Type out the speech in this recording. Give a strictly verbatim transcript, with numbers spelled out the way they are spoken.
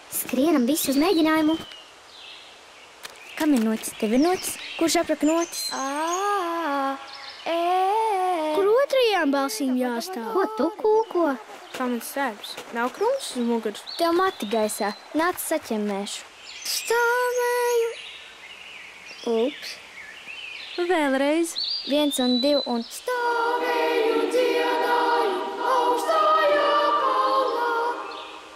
Skrienam visi uz mēģinājumu. Kam ir notis? Tev ir notis? Kurš apraka notis? Ā, ē. Kur otrajām balsīm jāstāv? Ko tu kūko? Kā mans sēbs? Nav krūms uz muguras. Tev mati gaisā. Nāc saķemmēšu. Stāvēju. Ups. Vēlreiz. Viens un divi un Stāvēju.